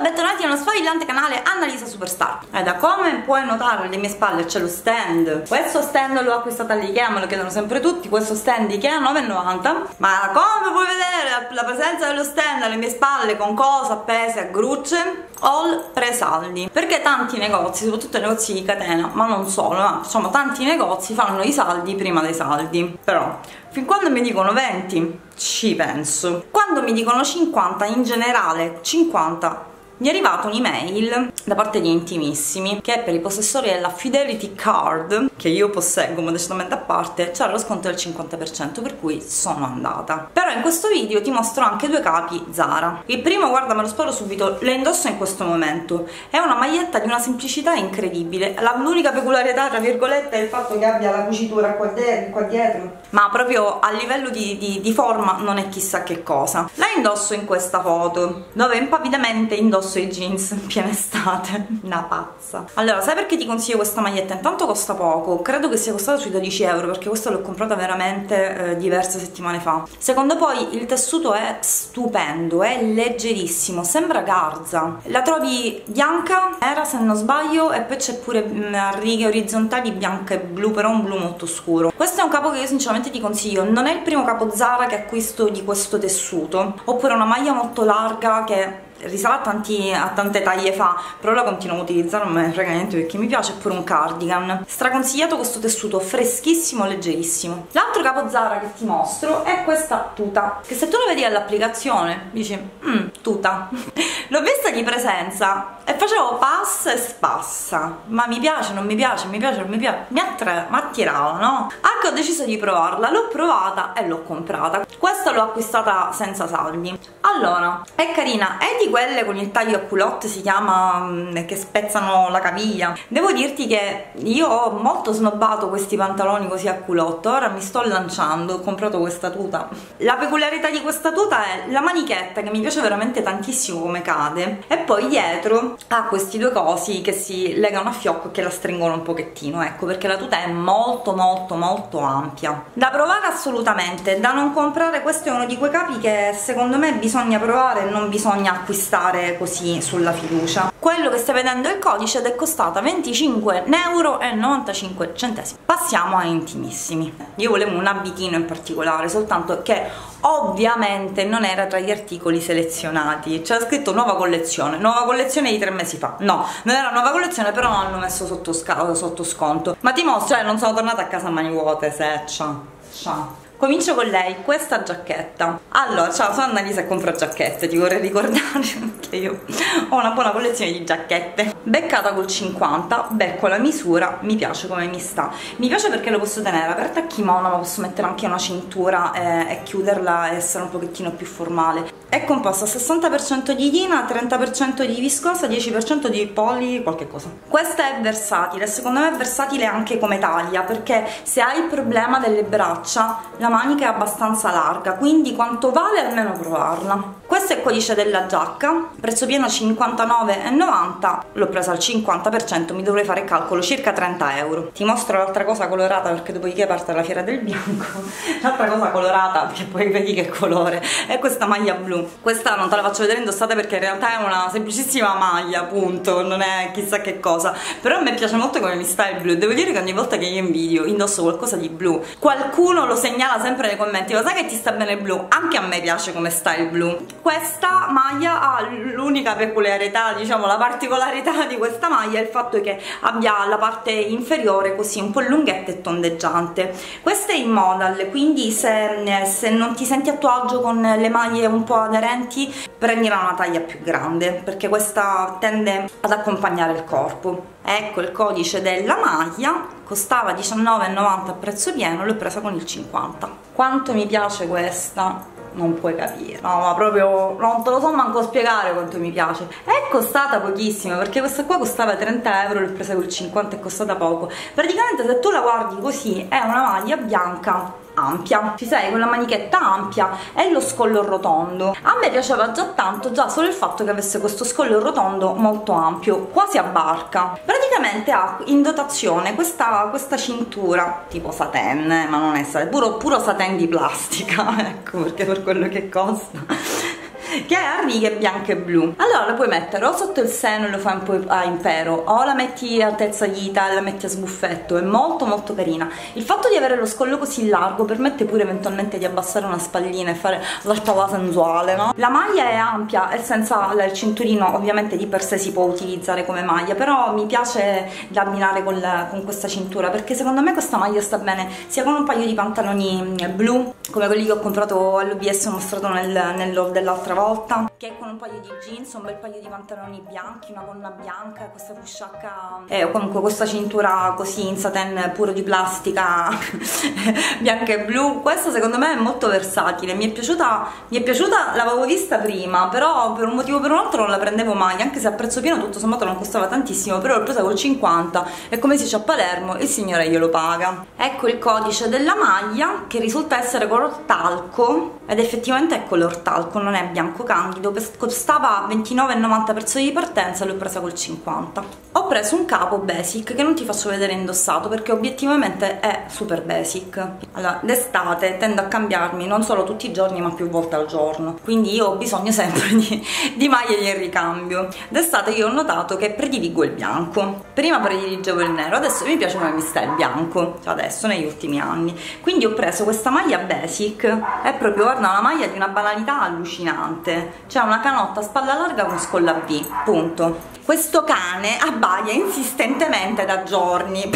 bentornati nello sfavillante canale Annalisa Superstar. Da come puoi notare alle mie spalle c'è lo stand. Questo stand l'ho acquistato all'Ikea, me lo chiedono sempre tutti. Questo stand Ikea 9,90. Ma come puoi vedere la presenza dello stand alle mie spalle con cose appese a grucce? All presaldi, perché tanti negozi, soprattutto negozi di catena, ma non solo, ma diciamo tanti negozi fanno i saldi prima dei saldi. Però fin quando mi dicono 20 ci penso, quando mi dicono 50, in generale 50, mi è arrivata un'email da parte di intimissimi che per i possessori della Fidelity Card, che io posseggo modestamente a parte, c'era lo sconto del 50%, per cui sono andata. Però in questo video ti mostro anche due capi Zara. Il primo, guarda, me lo sparo subito, lo indosso in questo momento. È una maglietta di una semplicità incredibile. L'unica peculiarità, tra virgolette, è il fatto che abbia la cucitura qua dietro, ma proprio a livello di forma non è chissà che cosa. La indosso in questa foto, dove impavidamente indosso i jeans piena estate. Una pazza. Allora, sai perché ti consiglio questa maglietta? Intanto costa poco, credo che sia costata sui 12 euro, perché questa l'ho comprata veramente diverse settimane fa. Secondo poi il tessuto è stupendo, è leggerissimo, sembra garza. La trovi bianca, nera se non sbaglio, e poi c'è pure righe orizzontali bianca e blu, però un blu molto scuro. Questo è un capo che io sinceramente ti consiglio. Non è il primo capo Zara che acquisto di questo tessuto. Oppure una maglia molto larga che risale a tante taglie fa, però la continuo a utilizzare, non me ne frega niente perché mi piace. Pure un cardigan straconsigliato, questo tessuto freschissimo, leggerissimo. L'altro capo Zara che ti mostro è questa tuta, che se tu la vedi all'applicazione dici tuta. L'ho vista di presenza e facevo passa e spassa, ma mi piace, non mi piace, mi piace, non mi piace, mi attirava, no? Anche ho deciso di provarla, l'ho provata e l'ho comprata. Questa l'ho acquistata senza saldi. Allora, è carina, è di quelle con il taglio a culotte, si chiama, che spezzano la caviglia. Devo dirti che io ho molto snobbato questi pantaloni così a culotte, ora mi sto lanciando, ho comprato questa tuta. La peculiarità di questa tuta è la manichetta, che mi piace veramente tantissimo come cade, e poi dietro ha questi due cosi che si legano a fiocco e che la stringono un pochettino, ecco perché la tuta è molto molto molto ampia. Da provare assolutamente, da non comprare. Questo è uno di quei capi che secondo me bisogna provare e non bisogna acquistare così sulla fiducia. Quello che stai vedendo è il codice ed è costata 25,95 €. Passiamo a intimissimi. Io volevo un abitino in particolare, soltanto che ovviamente non era tra gli articoli selezionati. C'era scritto nuova collezione di 3 mesi fa. No, non era nuova collezione, però non hanno messo sotto sconto. Ma ti mostro, non sono tornata a casa a mani vuote, seccia. Comincio con lei, questa giacchetta. Allora, ciao, sono Annalisa e compro giacchette, ti vorrei ricordare che io ho una buona collezione di giacchette. Beccata col 50, becco la misura, mi piace come mi sta. Mi piace perché lo posso tenere aperta a kimono, ma posso mettere anche una cintura e chiuderla e essere un pochettino più formale. È composta 60% di lina, 30% di viscosa, 10% di poli qualche cosa. Questa è versatile, secondo me è versatile anche come taglia, perché se hai il problema delle braccia la manica è abbastanza larga, quindi quanto vale almeno provarla. Questo è il codice della giacca, prezzo pieno 59,90, l'ho presa al 50%, mi dovrei fare il calcolo, circa 30 euro. Ti mostro l'altra cosa colorata, perché dopodiché parte la fiera del bianco. L'altra cosa colorata, perché poi vedi che colore, è questa maglia blu. Questa non te la faccio vedere indossata perché in realtà è una semplicissima maglia, appunto, non è chissà che cosa, però a me piace molto come mi sta il blu. Devo dire che ogni volta che io in video indosso qualcosa di blu, qualcuno lo segnala sempre nei commenti: lo sai che ti sta bene il blu? Anche a me piace come sta il blu. Questa maglia ha l'unica peculiarità, diciamo la particolarità di questa maglia è il fatto che abbia la parte inferiore così un po' lunghetta e tondeggiante. Questa è in modal, quindi se non ti senti a tuo agio con le maglie un po' aderenti, prendila una taglia più grande, perché questa tende ad accompagnare il corpo. Ecco il codice della maglia, costava 19,90 a prezzo pieno, l'ho presa con il 50. Quanto mi piace questa, non puoi capire, no, ma proprio non te lo so manco spiegare quanto mi piace. È costata pochissimo, perché questa qua costava 30 euro, l'ho presa col 50, è costata poco. Praticamente se tu la guardi così è una maglia bianca ampia, ci sei, con la manichetta ampia e lo scollo rotondo. A me piaceva già tanto, già solo il fatto che avesse questo scollo rotondo molto ampio, quasi a barca. Praticamente ha in dotazione questa cintura tipo satin, ma non è satin, puro satin di plastica, ecco perché per quello che costa. che è a righe bianche e blu. Allora la puoi mettere o sotto il seno e lo fai un po' a impero, o la metti a altezza dita e la metti a sbuffetto. È molto molto carina. Il fatto di avere lo scollo così largo permette pure eventualmente di abbassare una spallina e fare l'altava sensuale, no? La maglia è ampia e senza il cinturino ovviamente di per sé si può utilizzare come maglia, però mi piace da abbinare con questa cintura, perché secondo me questa maglia sta bene sia con un paio di pantaloni blu come quelli che ho comprato all'OBS, ho mostrato nell'haul dell'altra volta, che con un paio di jeans, un bel paio di pantaloni bianchi, una gonna bianca, questa fusciacca e comunque questa cintura così in satin puro di plastica bianca e blu. Questa secondo me è molto versatile, mi è piaciuta, l'avevo vista prima, però per un motivo o per un altro non la prendevo mai, anche se a prezzo pieno tutto sommato non costava tantissimo, però l'ho presa col 50 e come si dice a Palermo, il signore glielo paga. Ecco il codice della maglia, che risulta essere color talco, ed effettivamente è color talco, non è bianco candido. Costava 29,90 prezzo di partenza e l'ho presa col 50. Ho preso un capo basic che non ti faccio vedere indossato perché obiettivamente è super basic. Allora, d'estate tendo a cambiarmi non solo tutti i giorni ma più volte al giorno, quindi io ho bisogno sempre di maglie in ricambio. D'estate io ho notato che prediligo il bianco, prima prediligevo il nero, adesso mi piace come mi sta il bianco, cioè adesso negli ultimi anni, quindi ho preso questa maglia basic. È proprio, guarda, una maglia di una banalità allucinante, cioè una canotta a spalla larga con scolla B, punto. Questo cane abbaia insistentemente da giorni,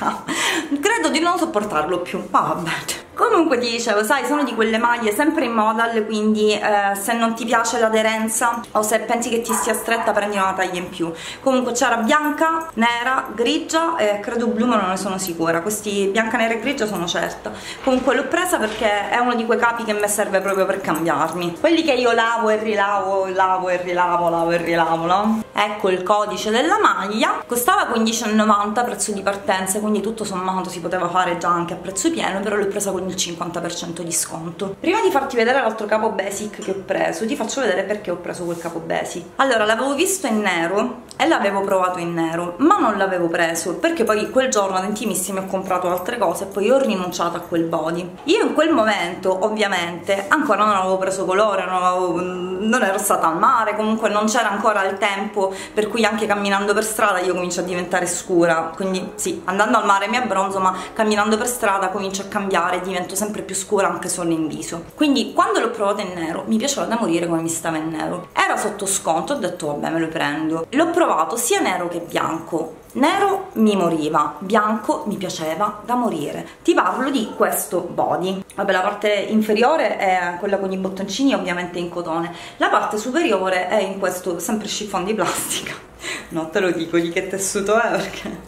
credo di non sopportarlo più, ma vabbè. Comunque ti dicevo, sai, sono di quelle maglie sempre in modal, quindi se non ti piace l'aderenza o se pensi che ti sia stretta prendi una taglia in più. Comunque c'era bianca, nera, grigia e credo blu, ma non ne sono sicura. Questi bianca, nera e grigia sono certa. Comunque l'ho presa perché è uno di quei capi che mi serve proprio per cambiarmi, quelli che io lavo e rilavo, lavo e rilavo, lavo e rilavo, no? Ecco il codice della maglia, costava 15,90 prezzo di partenza, quindi tutto sommato si poteva fare già anche a prezzo pieno, però l'ho presa con il 50% di sconto. Prima di farti vedere l'altro capo basic che ho preso, ti faccio vedere perché ho preso quel capo basic. Allora, l'avevo visto in nero e l'avevo provato in nero, ma non l'avevo preso perché poi quel giorno ad Intimissimi ho comprato altre cose e poi ho rinunciato a quel body. Io in quel momento ovviamente ancora non avevo preso colore, non ero stata al mare, comunque non c'era ancora il tempo per cui anche camminando per strada io comincio a diventare scura, quindi sì, andando al mare mi abbronzo, ma camminando per strada comincio a cambiare, divento sempre più scura anche solo in viso. Quindi quando l'ho provato in nero mi piaceva da morire come mi stava in nero, era sotto sconto, ho detto vabbè, me lo prendo. L'ho provato sia nero che bianco. Nero mi moriva, bianco mi piaceva da morire. Ti parlo di questo body. Vabbè, la parte inferiore è quella con i bottoncini, ovviamente in cotone, la parte superiore è in questo sempre chiffon di plastica. No, te lo dico di che tessuto è perché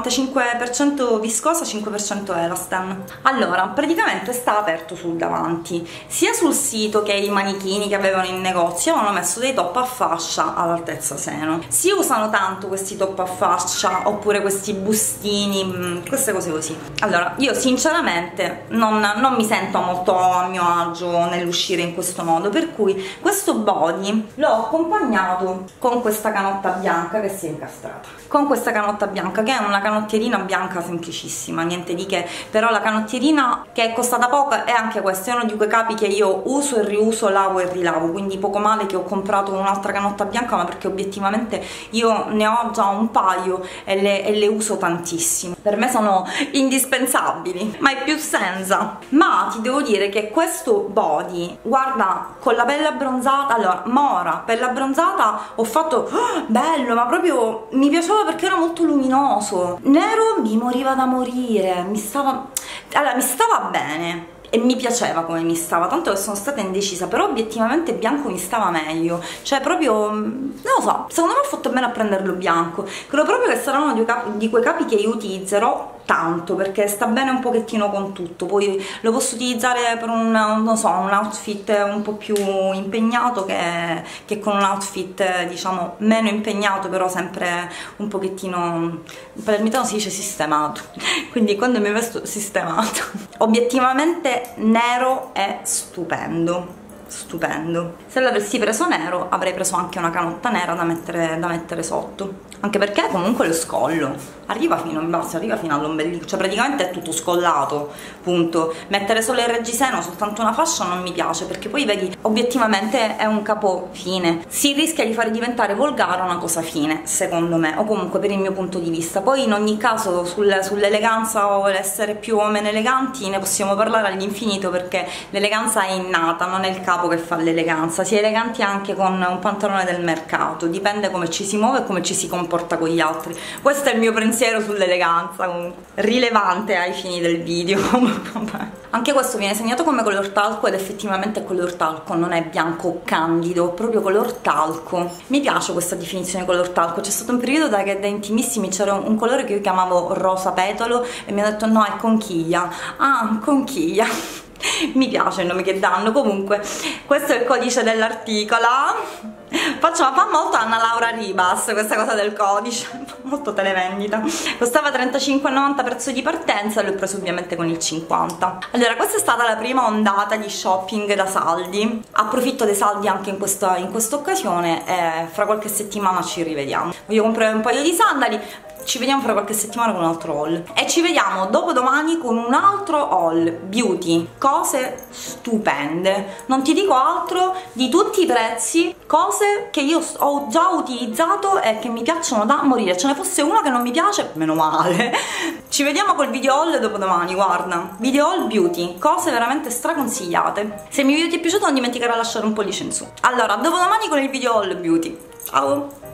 95% viscosa, 5% elastan. Allora, praticamente sta aperto sul davanti, sia sul sito che i manichini che avevano in negozio avevano messo dei top a fascia all'altezza seno. Si usano tanto questi top a fascia oppure questi bustini, queste cose così. Allora, io sinceramente non mi sento molto a mio agio nell'uscire in questo modo, per cui questo body l'ho accompagnato con questa canotta bianca che si è incastrata. Con questa canotta bianca, che è una canottierina bianca semplicissima, niente di che, però la canottierina che è costata poco è anche questa, è uno di quei capi che io uso e riuso, lavo e rilavo, quindi poco male che ho comprato un'altra canotta bianca, ma perché obiettivamente io ne ho già un paio e le uso tantissimo, per me sono indispensabili, mai più senza. Ma ti devo dire che questo body, guarda, con la pelle abbronzata, allora, mora, pelle abbronzata, ho fatto bello, ma proprio mi piaceva perché era molto luminoso. Nero mi moriva da morire, mi stava bene e mi piaceva come mi stava, tanto che sono stata indecisa, però obiettivamente bianco mi stava meglio, cioè proprio, non lo so, secondo me ho fatto bene a prenderlo bianco. Credo proprio che sarà uno di quei capi che io utilizzerò tanto perché sta bene un pochettino con tutto, poi lo posso utilizzare per non so, un outfit un po' più impegnato che con un outfit diciamo meno impegnato, però sempre un pochettino, in palermitano si dice sistemato, quindi quando mi vesto sistemato. Obiettivamente nero è stupendo, stupendo. Se l'avessi preso nero avrei preso anche una canotta nera da mettere sotto, anche perché comunque lo scollo arriva fino in basso, arriva fino all'ombelico, cioè praticamente è tutto scollato, punto. Mettere solo il reggiseno, soltanto una fascia, non mi piace, perché poi vedi, obiettivamente è un capo fine, si rischia di fare diventare volgare una cosa fine, secondo me, o comunque per il mio punto di vista. Poi in ogni caso sull'eleganza o l'essere più o meno eleganti ne possiamo parlare all'infinito, perché l'eleganza è innata, non è il capo che fa l'eleganza. Si è eleganti anche con un pantalone del mercato, dipende come ci si muove e come ci si comporta con gli altri. Questo è il mio pensiero sull'eleganza, rilevante ai fini del video. Anche questo viene segnato come color talco ed effettivamente è color talco, non è bianco candido, proprio color talco. Mi piace questa definizione color talco. C'è stato un periodo da intimissimi c'era un colore che io chiamavo rosa petalo e mi ha detto no, è conchiglia. Ah, conchiglia. Mi piace il nome che danno. Comunque questo è il codice dell'articola. Fa molto Anna Laura Ribas questa cosa del codice, molto televendita. Costava 35,90 prezzo di partenza e l'ho preso ovviamente con il 50. Allora, questa è stata la prima ondata di shopping da saldi. Approfitto dei saldi anche in questa occasione e fra qualche settimana ci rivediamo. Voglio comprare un paio di sandali. Ci vediamo fra qualche settimana con un altro haul e ci vediamo dopodomani con un altro haul beauty, cose stupende, non ti dico altro, di tutti i prezzi, cose che io ho già utilizzato e che mi piacciono da morire. Ce ne fosse una che non mi piace, meno male. Ci vediamo col video haul dopodomani, guarda, video haul beauty, cose veramente straconsigliate. Se il mio video ti è piaciuto non dimenticare di lasciare un pollice in su. Allora, dopodomani con il video haul beauty. Ciao!